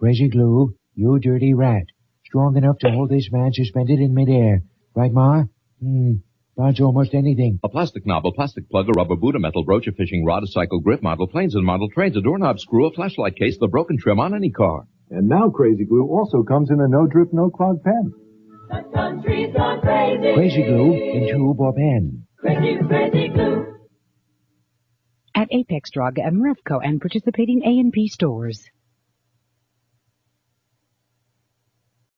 Krazy glue, you dirty rat. Strong enough to hold this man suspended in midair. Right, Ma? Dodge almost anything. A plastic knob, a plastic plug, a rubber boot, a metal brooch, a fishing rod, a cycle grip, model planes and model trains, a doorknob screw, a flashlight case, the broken trim on any car. And now Krazy glue also comes in a no-drip, no-clog pen. The country's gone crazy. Krazy glue in tube or pen. Crazy glue. At Apex Drug and Refco and participating A&P stores.